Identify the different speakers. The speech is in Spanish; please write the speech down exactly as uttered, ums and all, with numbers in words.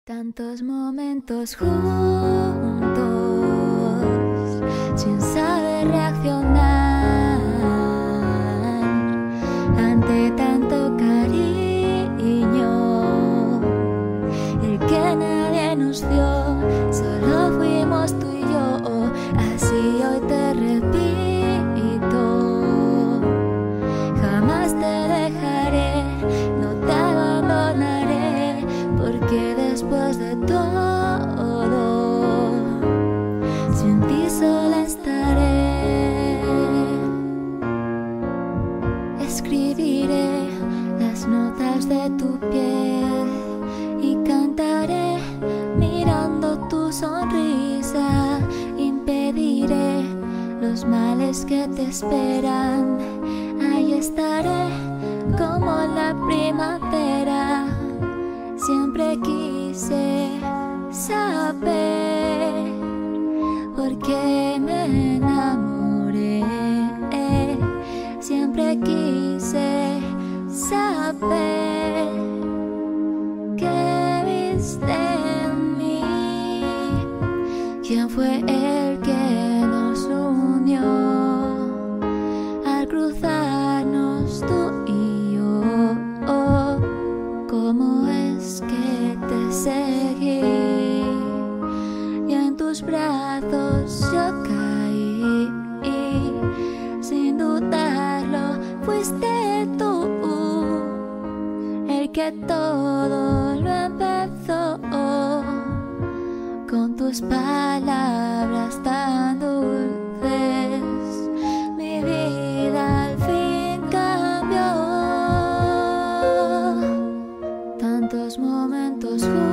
Speaker 1: Tantos momentos juntos, sin saber reaccionar ante tanto cariño, el que nadie nos dio, solo fuimos tú y yo. Así hoy te repito, jamás te dejaré, no te abandonaré, porque después de todo, sin ti sola estaré. Escribiré las notas de tu piel y cantaré mirando tu sonrisa. Impediré los males que te esperan. Ahí estaré como la primavera. Siempre quise saber por qué me enamoré. Siempre quise saber qué viste en mí. ¿Quién fue el que nos unió al cruzarnos tú y yo? ¿Cómo es que te seguí y en tus brazos yo caí? Sin dudarlo, fuiste tú el que todo lo empezó, con tus palabras tan dulces. Mi vida al fin cambió. Tantos momentos juntos,